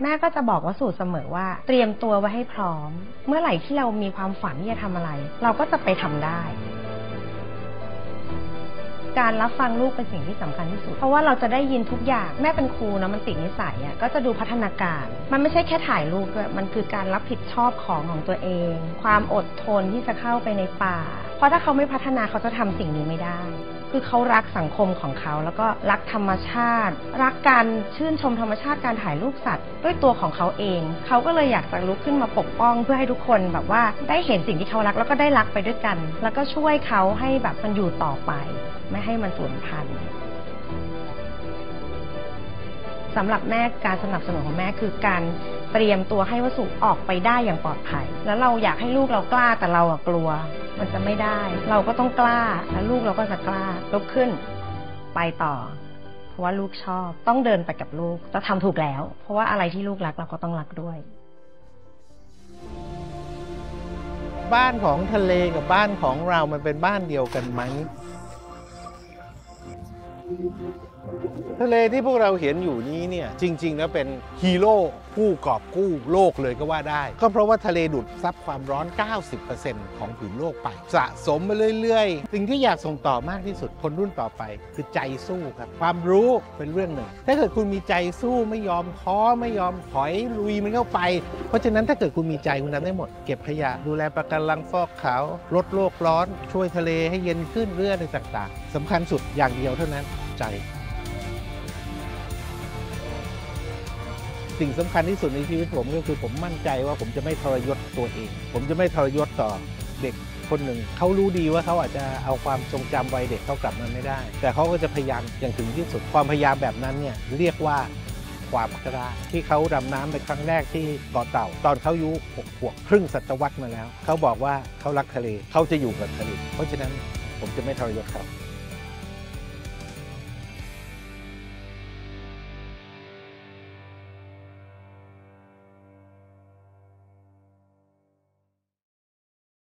แม่ก็จะบอกว่าสู่เสมอว่าเตรียมตัวไว้ให้พร้อมเมื่อไหร่ที่เรามีความฝันที่จะทำอะไรเราก็จะไปทำได้การรับฟังลูกเป็นสิ่งที่สำคัญที่สุดเพราะว่าเราจะได้ยินทุกอย่างแม่เป็นครูนะมันติดนิสัยก็จะดูพัฒนาการมันไม่ใช่แค่ถ่ายรูปด้วยมันคือการรับผิดชอบของตัวเองความอดทนที่จะเข้าไปในป่าเพราะถ้าเขาไม่พัฒนาเขาจะทำสิ่งนี้ไม่ได้คือเขารักสังคมของเขาแล้วก็รักธรรมชาติรักการชื่นชมธรรมชาติการถ่ายรูปสัตว์ด้วยตัวของเขาเองเขาก็เลยอยากจะลุกขึ้นมาปกป้องเพื่อให้ทุกคนแบบว่าได้เห็นสิ่งที่เขารักแล้วก็ได้รักไปด้วยกันแล้วก็ช่วยเขาให้แบบมันอยู่ต่อไปไม่ให้มันสูญพันธุ์สำหรับแม่การสนับสนุนของแม่คือการเตรียมตัวให้วสุออกไปได้อย่างปลอดภัยแล้วเราอยากให้ลูกเรากล้าแต่เรากลัวมันจะไม่ได้เราก็ต้องกล้าแล้วลูกเราก็จะกล้าลุกขึ้นไปต่อเพราะว่าลูกชอบต้องเดินไปกับลูกจะทำถูกแล้วเพราะว่าอะไรที่ลูกรักเราก็ต้องรักด้วยบ้านของทะเลกับบ้านของเรามันเป็นบ้านเดียวกันไหมทะเลที่พวกเราเห็นอยู่นี้เนี่ยจริงๆแล้วเป็นฮีโร่ผู้กอบกู้โลกเลยก็ว่าได้ก็เพราะว่าทะเลดูดซับความร้อน 90% ของผืนโลกไปสะสมไปเรื่อยๆสิ่งที่อยากส่งต่อมากที่สุดคนรุ่นต่อไปคือใจสู้ครับความรู้เป็นเรื่องหนึ่งถ้าเกิดคุณมีใจสู้ไม่ยอมท้อไม่ยอมถอยลุยมันเข้าไปเพราะฉะนั้นถ้าเกิดคุณมีใจคุณทำได้หมดเก็บขยะดูแลปะการังฟอกขาวลดโลกร้อนช่วยทะเลให้เย็นขึ้นเรื่องอะไรต่างๆสำคัญสุดอย่างเดียวเท่านั้นใจสิ่งสำคัญที่สุดในชีวิตผมก็คือผมมั่นใจว่าผมจะไม่ทรยศตัวเองผมจะไม่ทรยศต่อเด็กคนหนึ่งเขารู้ดีว่าเขาอาจจะเอาความทรงจำวัยเด็กเขากลับมาไม่ได้แต่เขาก็จะพยายามอย่างถึงที่สุดความพยายามแบบนั้นเนี่ยเรียกว่าความกล้าที่เขาดำน้ำไปครั้งแรกที่เกาะเต่าตอนเขาอายุ6 ขวบครึ่งศตวรรษมาแล้วเขาบอกว่าเขารักทะเลเขาจะอยู่กับทะเลเพราะฉะนั้นผมจะไม่ทรยศเขา